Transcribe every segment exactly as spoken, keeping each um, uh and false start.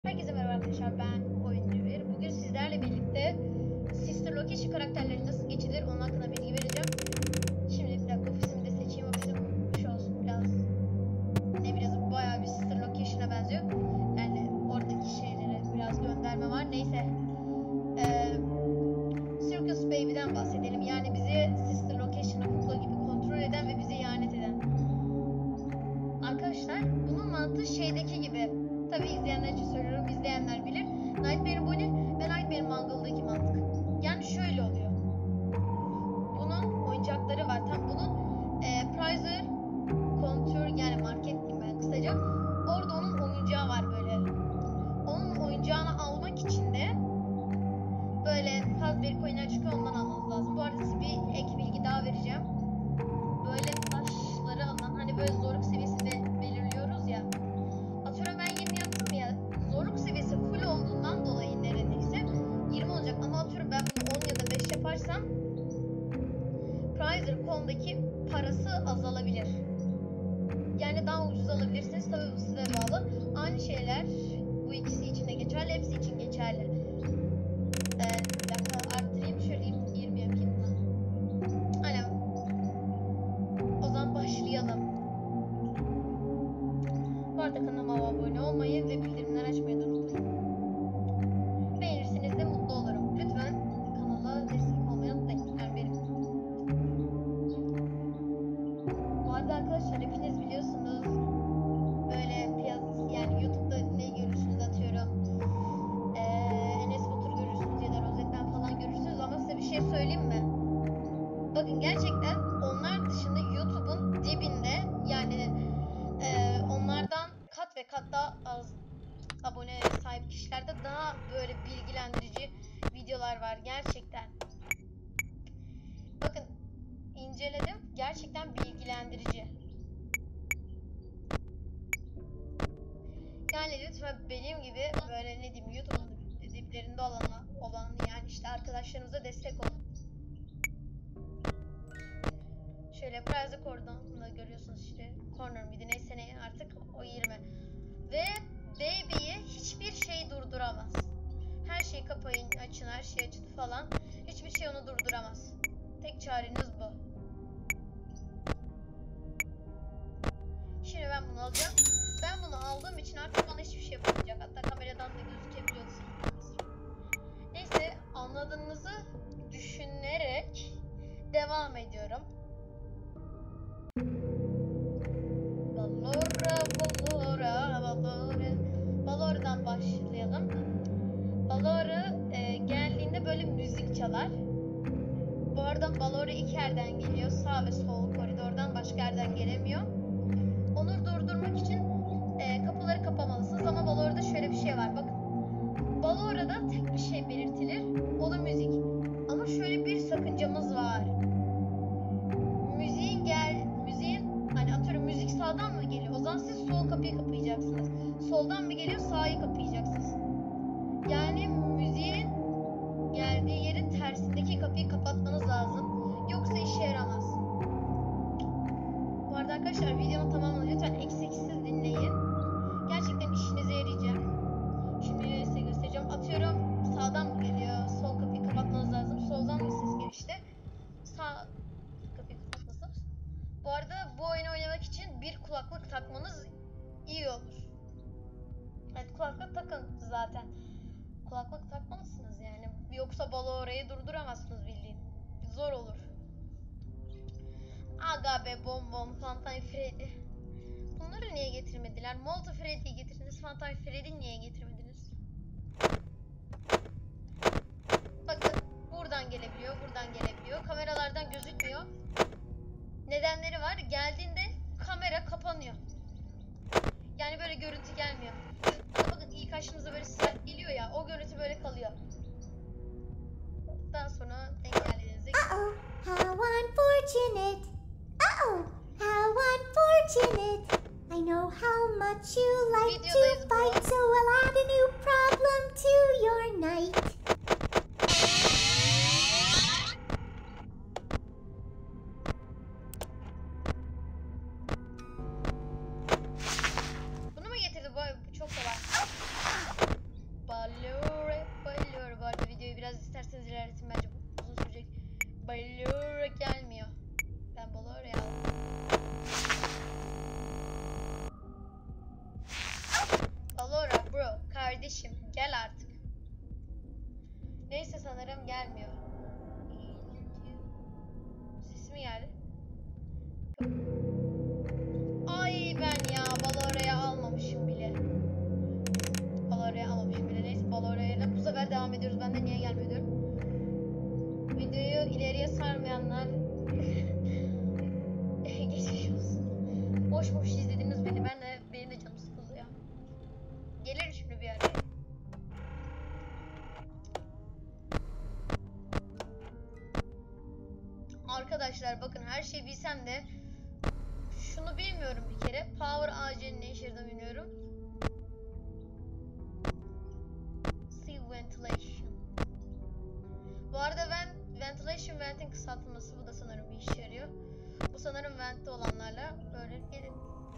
Herkese merhaba arkadaşlar, ben Oyuncu Bir. Bugün sizlerle birlikte Sister Location karakterleri nasıl geçilir onun hakkında bilgi vereceğim. Şimdi bir dakika, ofisimi de seçeyim. Ofisim şu olsun, biraz ne biraz bayağı bir Sister Location'a benziyor. Yani oradaki şeylere biraz gönderme var. Neyse, ee, Circus Baby'den bahsedelim. Yani bizi Sister Location'a kukla gibi kontrol eden ve bize ihanet eden. Arkadaşlar bunun mantığı şeydeki gibi. Tabi izleyenler için söylüyorum, izleyenler bilir. Nightmare Bonnie ve Nightmare Mangle'daki mantık. Yani şöyle oluyor. Bunun oyuncakları var. Tam bunun e, Prizer Contour, yani market diyeyim ben kısaca. Orada onun oyuncağı var böyle. Onun oyuncağını almak için de böyle Fazbear Coin'ler çıkıyor, ondan almanız lazım. Bu arada size bir ek bilgi daha vereceğim. Böyle taşları alınan, hani böyle zorluk seviyesinde belirliyoruz ya. Atıyorum ben yirmi yaptım ya, zorluk seviyesi full olduğundan dolayı neredeyse yirmi olacak, ama atıyorum ben bunu on ya da beş yaparsam Prizer nokta com'daki parası azalabilir. Yani daha ucuz alabilirsiniz, tabii bu size bağlı. Aynı şeyler bu ikisi için de geçerli, hepsi için geçerli. Ee, bir dakika arttırayım, şöyle yirmi yapayım. Aynen. O zaman başlayalım. Bu arada kanalıma abone olmayı ve bildirimleri açmayı da unutmayın. Beğenirseniz de mutlu olurum. Lütfen kanala destek olmayı unutmayın. Yani benim. Bu arada arkadaşlar, hepiniz biliyorsunuz böyle piyasası, yani YouTube'da ne görürsünüz atıyorum. Ee, Enes Batur görürsünüz ya da Rozetmen falan görürsünüz, ama size bir şey söyleyeyim mi? Bakın gerçekten onlar dışında YouTube'un dibinde, yani e, onlardan kat ve kat daha az abone sahip kişilerde daha böyle bilgilendirici videolar var gerçekten. Bakın inceledim, gerçekten bilgilendirici. Yani lütfen benim gibi böyle ne diyeyim, YouTube'un diplerinde olan olan yani işte arkadaşlarımıza destek olun. Şöyle Prize Cordon'da görüyorsunuz işte, Corner miydi neyse ne artık, o yirmi. Ve Baby'yi hiçbir şey durduramaz. Her şeyi kapayın, açın, her şeyi açın falan. Hiçbir şey onu durduramaz. Tek çareniz bu. Şimdi ben bunu alacağım. Ben bunu aldığım için artık bana hiçbir şey yapamayacak. Hatta kameradan da gözükebiliyorsunuz. Neyse, anladığınızı düşünerek devam ediyorum. Ballora, Ballora, Ballora. Ballora'dan başlayalım. Ballora e, geldiğinde böyle müzik çalar. Bu arada Ballora iki yerden geliyor. Sağ ve sol koridordan, başka yerden gelemiyor. Onu durdurmak için e, kapıları kapamalısınız, ama Ballora'da şöyle bir şey var. Bakın. Ballora'da tek bir şey belirtilir. O da müzik. Ama şöyle bir sakıncamız var. Müziğin gel müziğin hani atıyorum müzik sağdan mı geliyor? O zaman siz sol kapıyı kapayacaksınız. Soldan mı geliyor? Sağı kapayacaksınız. Yani müziğin geldiği yerin tersindeki kapıyı kapatmanız lazım. Yoksa işe yaramaz. Bu arada arkadaşlar, videonun tamamını lütfen eksiksiz dinleyin. Gerçekten işinize yarayacak. Şimdi size göstereceğim. Atıyorum sağdan mı geliyor? Sol kapıyı kapatmanız lazım. Soldan mı ses geliyor işte? Sağ kapıyı kapatmanız. Bu arada bu oyunu oynamak için bir kulaklık takmanız iyi olur. Evet, kulaklık takın zaten. Kulaklık takmalısınız yani. Yoksa Ballora'yı durduramazsınız bildiğin. Zor olur. Aga be, Bom Bom, Funtime Freddy. Bunları niye getirmediler? Molto Freddy'yi getirdiniz. Funtime Freddy niye getirmediniz? Bakın, buradan gelebiliyor, buradan gelebiliyor. Kameralardan gözükmüyor. Nedenleri var. Geldiğinde kamera kapanıyor. Yani böyle görüntü gelmiyor. Bakın, ilk karşımıza böyle siyah geliyor ya, o görüntü böyle kalıyor. Daha sonra engellediğinizde... Uh-oh, how unfortunate. Uh-oh, how unfortunate. I know how much you like to Videodayız bro. fight, so I'll add a new problem to your night. Bunu mu getirdi? Bu, bu çok kolay. kardeşim. Gel artık. Neyse sanırım gelmiyor. Ses mi geldi? Ay ben ya Valora'ya almamışım bile. Valora'ya almamışım bile. Neyse Valora'yla bu sefer devam ediyoruz. Ben de niye gelmiyor diyorum. Videoyu ileriye sarmayanlar geçmiş olsun. Boş boş izlediğiniz belli. Ben de benim de canım sıkıldı ya. Gelirim şimdi bir araya. Arkadaşlar bakın her şeyi bilsem de şunu bilmiyorum bir kere. Power ağacının ne işe yaradığını bilmiyorum. Sea ventilation. Bu arada ben ventilation vent'in kısaltılması, bu da sanırım bir işe yarıyor. Bu sanırım vent'te olanlarla böyle gelin.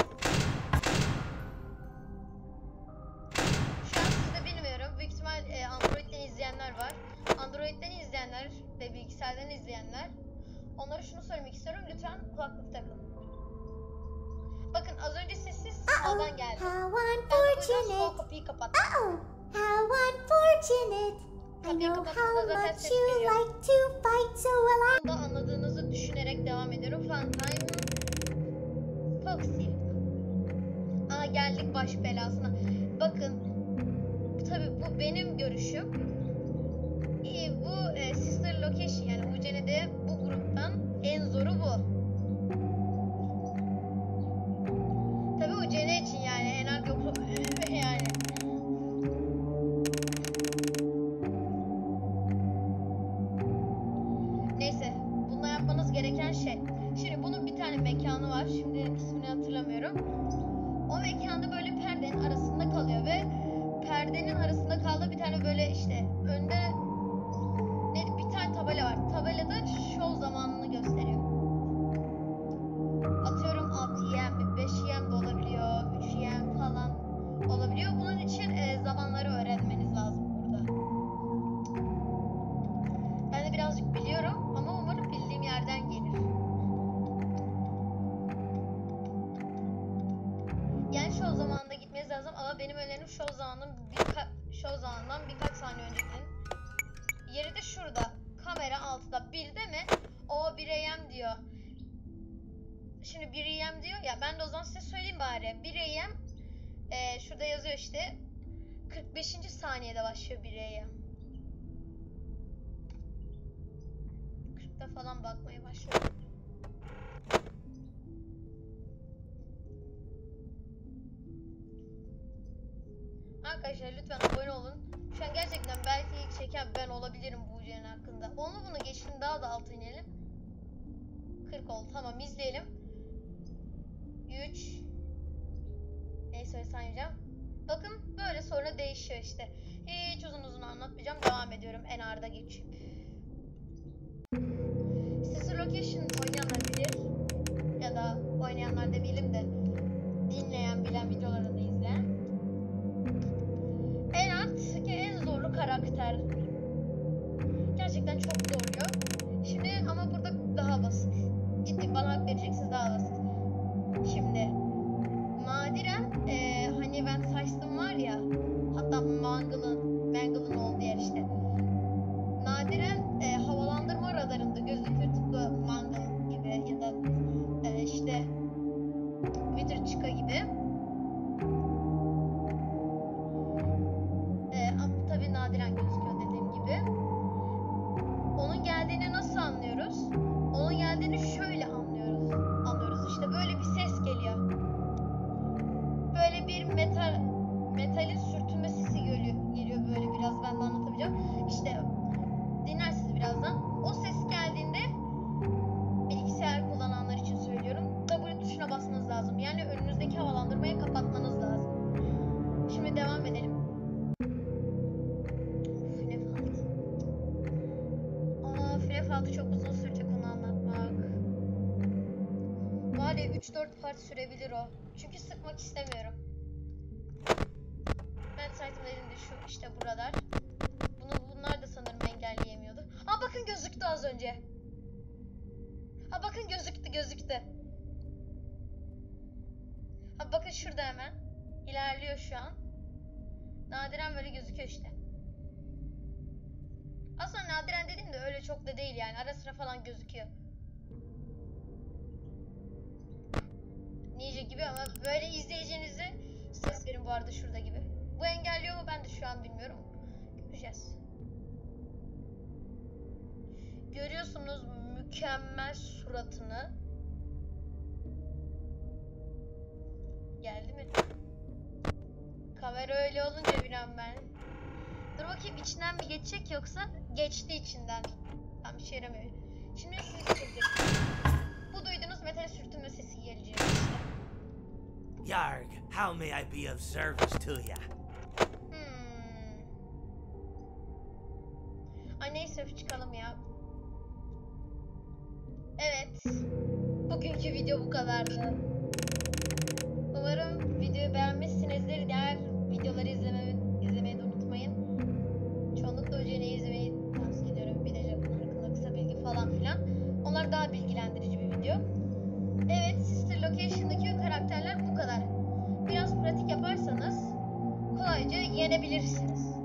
Şu an sizde bilmiyorum. Büyük ihtimal e, Android'den izleyenler var. Android'den izleyenler ve bilgisayardan izleyenler. Onlara şunu söylemek istiyorum. Lütfen kulaklık takın. Bakın az önce sessiz sağdan geldi. How Ben de bu yüzden sol unfortunate. kapıyı kapattım. Oh, how unfortunate. I Kapıyı know kapattığımda how zaten much ses you geliyor. like to fight, so will I. Bunu da anladığınızı düşünerek devam ediyorum. Funtime Foxy. Aa geldik baş belasına. Bakın tabii bu benim görüşüm. İyi, bu e, Sister Location yani U C N'de bu gruptan en zoru bu. Tabii U C N için yani en az yoksa yani. Neyse, bununla yapmanız gereken şey. Şimdi bunun bir tane mekanı var. Şimdi ismini hatırlamıyorum. O mekanda böyle perdenin arasında kalıyor ve perdenin arasında kaldığı bir tane böyle işte önde ne bir tane tabela var. Tabelada show zamanını gösteriyor. Atıyorum altı yirmi, beş yirmi de olabiliyor, üç yirmi falan olabiliyor. Bunun için e, zamanları öğrenmeniz lazım burada. Ben de birazcık biliyorum ama umarım bildiğim yerden gelir. Yani show zamanında gitmeniz lazım ama benim önerim show zamanının birka show zamanından birkaç saniye öncekinin. Yeri de şurada. Kamera altıda. birde mi? O bir A M diyor. Şimdi bir A M diyor ya, ben de o zaman size söyleyeyim bari. bir A M e, şurada yazıyor işte kırk beşinci saniyede başlıyor bir A M. kırkta falan bakmaya başlıyorum. Arkadaşlar lütfen abone olun. Şu an gerçekten belki ilk çeken ben olabilirim bu videonun hakkında. Onu bunu geçtim, daha da altı inelim. kırk oldu. Tamam, izleyelim. üç Neyse saymayacağım. Bakın böyle sonra değişiyor işte. Hiç uzun uzun anlatmayacağım. Devam ediyorum en arda geçip. Sister Location oynayanlar bilir. Ya da oynayanlar demeyelim de dinleyen, bilen, videolarını izleyen. En alt ki en zorlu karakter. Gerçekten çok zorluyor. Şimdi ama burada daha basit. Ciddi bana hak vereceksiniz, daha basit. Şimdi nadiren e, hani ben saçtım var ya, hatta Mangle'ın Mangle'ın olduğu yer işte. Nadiren e, havalandırma radarında gözükür tıpkı Mangle gibi ya da e, işte Wither Chica gibi. E, tabii nadiren gözüküyor dediğim gibi. Onun geldiğini nasıl anlıyoruz? Onun geldiğini şöyle anlıyoruz. Anlıyoruz işte böyle bir ses geliyor. Böyle bir metal metalin sürtünme sesi geliyor, geliyor böyle biraz, ben de anlatamayacağım. İşte dinlersiniz birazdan. O ses geldiğinde bilgisayar kullananlar için söylüyorum. W tuşuna basmanız lazım. Yani önünüzdeki havalandırmayı kapatmanız lazım. Şimdi devam edelim. F N F altı. Aa, F N F altı çok uzun sürecek onu anlatmak. Var ya üç dört part sürebilir o. Çünkü sıkmak istemiyorum. Ben site'ım elimde şu işte buralar. Bunu bunlar da sanırım engelleyemiyordu. Aa bakın gözüktü az önce. Ha bakın gözüktü gözüktü. Ha bakın şurada hemen. İlerliyor şu an. nadiren böyle gözüküyor işte. Aslında nadiren dediğim de öyle çok da değil yani. Ara sıra falan gözüküyor. Ninja gibi ama böyle izleyicinize ses verin bu arada şurada gibi. Bu engelliyor mu ben de şu an bilmiyorum. Göreceğiz. Görüyorsunuz mükemmel suratını. Geldi mi? Kamera öyle olunca bilen ben. Dur bakayım içinden mi geçecek yoksa geçti içinden. Tam işe yaramıyor. Şimdi siz göreceksiniz. Bu duyduğunuz metal sürtünme sesi gelecek işte. Yarg, how may I be of service to ya? Hmm. Ay neyse çıkalım ya. Evet. Bugünkü video bu kadardı. Umarım videoyu beğenmişsinizdir. Diğer videoları izlemeyi, izlemeyi de unutmayın. Çoğunlukla Öcene'yi izlemeyi tavsiye ediyorum. Bir de Japon hakkında kısa bilgi falan filan. Onlar daha bilgilendirici bir video. Evet, Sister Location'daki karakterler bu kadar. Biraz pratik yaparsanız kolayca yenebilirsiniz.